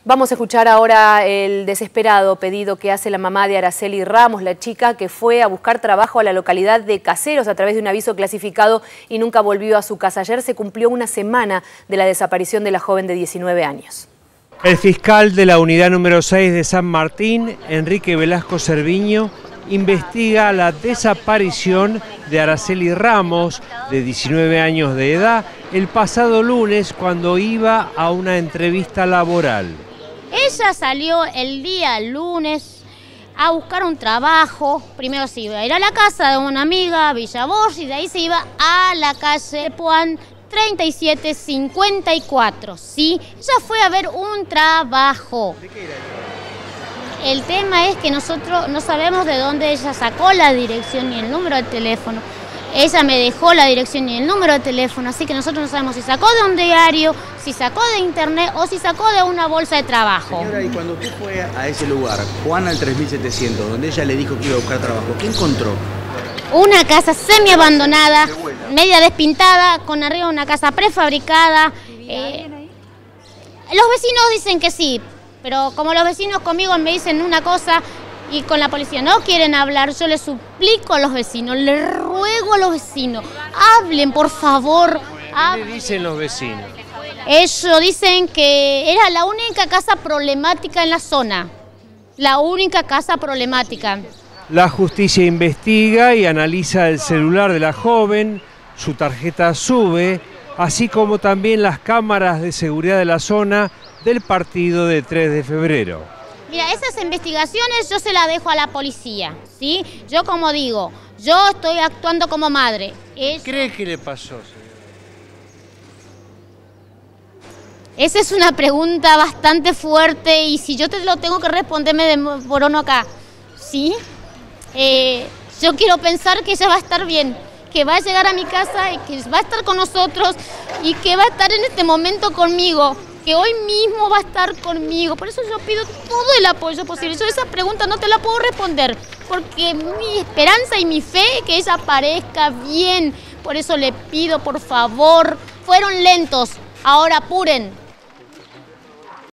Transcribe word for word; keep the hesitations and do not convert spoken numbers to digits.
Vamos a escuchar ahora el desesperado pedido que hace la mamá de Araceli Ramos, la chica que fue a buscar trabajo a la localidad de Caseros a través de un aviso clasificado y nunca volvió a su casa. Ayer se cumplió una semana de la desaparición de la joven de diecinueve años. El fiscal de la unidad número seis de San Martín, Enrique Velasco Cerviño, investiga la desaparición de Araceli Ramos, de diecinueve años de edad, el pasado lunes cuando iba a una entrevista laboral. Ella salió el día lunes a buscar un trabajo. Primero se iba a ir a la casa de una amiga, Villa Borges, y de ahí se iba a la calle Puan treinta y siete cincuenta y cuatro, ¿sí? Ella fue a ver un trabajo. ¿De qué era? El tema es que nosotros no sabemos de dónde ella sacó la dirección ni el número de teléfono. Ella me dejó la dirección y el número de teléfono, así que nosotros no sabemos si sacó de un diario, si sacó de internet o si sacó de una bolsa de trabajo. Señora, y cuando usted fue a ese lugar, Juan al tres mil setecientos, donde ella le dijo que iba a buscar trabajo, ¿qué encontró? Una casa semi abandonada, media despintada, con arriba una casa prefabricada. Eh, los vecinos dicen que sí, pero como los vecinos conmigo me dicen una cosa y con la policía no quieren hablar, yo les suplico a los vecinos, les ruego a los vecinos, hablen por favor. ¿Qué le dicen los vecinos? Ellos dicen que era la única casa problemática en la zona, la única casa problemática. La justicia investiga y analiza el celular de la joven, su tarjeta SUBE, así como también las cámaras de seguridad de la zona del partido de tres de febrero. Mira, esas investigaciones yo se las dejo a la policía, ¿sí? Yo, como digo, yo estoy actuando como madre. ¿Qué cree que le pasó, señora? Esa es una pregunta bastante fuerte y si yo te lo tengo que responder me demoro acá, ¿sí? Eh, yo quiero pensar que ella va a estar bien, que va a llegar a mi casa y que va a estar con nosotros y que va a estar en este momento conmigo, que hoy mismo va a estar conmigo. Por eso yo pido todo el apoyo posible. Yo esa pregunta no te la puedo responder, porque mi esperanza y mi fe es que ella aparezca bien. Por eso le pido, por favor, fueron lentos, ahora apuren.